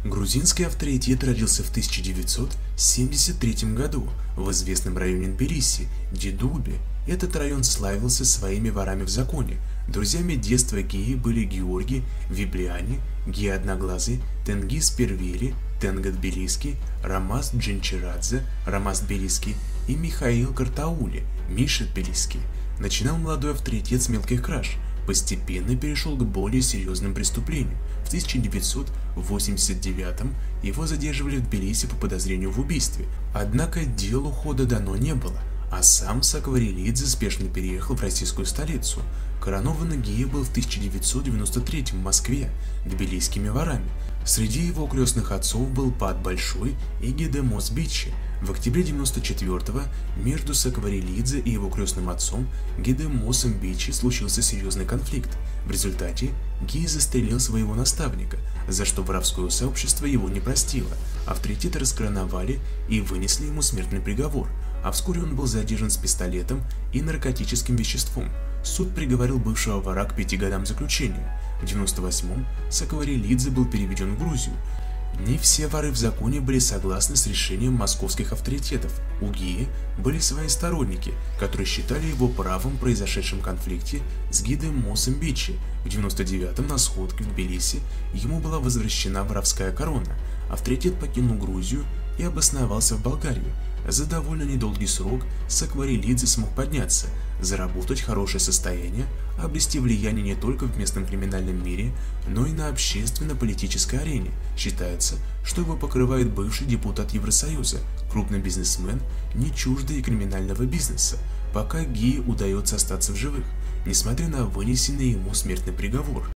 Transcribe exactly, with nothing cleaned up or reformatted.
Грузинский авторитет родился в тысяча девятьсот семьдесят третьем году в известном районе Тбилиси, Дедулбе. Этот район славился своими ворами в законе. Друзьями детства Геи были Георгий Виблиани, Гея Одноглазый, Тенгиз Первери, Тенга Тбилиский, Рамаз Джинчирадзе, Рамаз Тбилиский и Михаил Картаули, Миша Тбилиский. Начинал молодой авторитет с мелких краж, постепенно перешел к более серьезным преступлениям. В тысяча девятьсот восемьдесят девятом его задерживали в Тбилиси по подозрению в убийстве, однако делу хода дано не было, а сам Сакварелидзе спешно переехал в российскую столицу. Коронованный Гея был в тысяча девятьсот девяносто третьем в Москве тбилисскими ворами. Среди его крестных отцов был Пат Большой и Гедемос Бичи. В октябре девяносто четвёртого между Сакварелидзе и его крестным отцом Гедемосом Бичи случился серьезный конфликт. В результате Гея застрелил своего наставника, за что воровское сообщество его не простило. Авторитеты раскороновали и вынесли ему смертный приговор, а вскоре он был задержан с пистолетом и наркотическим веществом. Суд приговорил бывшего вора к пяти годам заключения. В девяносто восьмом Сакварелидзе был переведен в Грузию. Не все воры в законе были согласны с решением московских авторитетов. У Геи были свои сторонники, которые считали его правым в произошедшем конфликте с Гедемосом Бичи. В девяносто девятом на сходке в Тбилиси ему была возвращена воровская корона. Авторитет покинул Грузию и обосновался в Болгарии. За довольно недолгий срок Сакварелидзе смог подняться, заработать хорошее состояние, обрести влияние не только в местном криминальном мире, но и на общественно-политической арене. Считается, что его покрывает бывший депутат Евросоюза, крупный бизнесмен, не чуждый криминального бизнеса, пока Гее удается остаться в живых, несмотря на вынесенный ему смертный приговор.